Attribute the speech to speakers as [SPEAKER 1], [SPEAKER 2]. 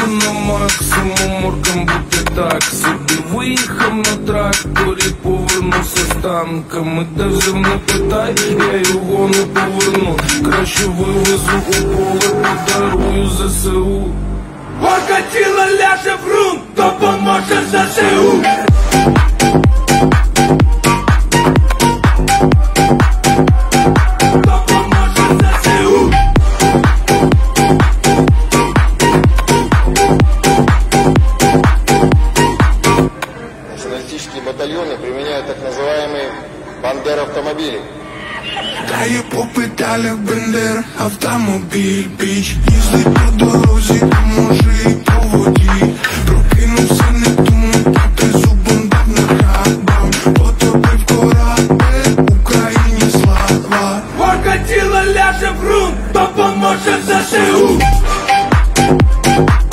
[SPEAKER 1] на максимум, моркам бути так собі. Виїхав на тракторі, повернувся з танками. Де взяв, не питай, я його не поверну. Краще вивезу у поле, подарую ЗСУ.
[SPEAKER 2] Орка тіло ляже в ґрунт, допоможе ЗСУ.
[SPEAKER 3] Националистические батальоны применяют так называемые бандер-автомобили.
[SPEAKER 1] Дає по педалях бендер, автомобіль, біч. Їздить по дорозі, а може і по воді. Прокинувся, не думав, проти зубом дав накатом. Потопив корабель, Україні слава.
[SPEAKER 2] Орка тіло ляже в ґрунт, допоможе ЗСУ.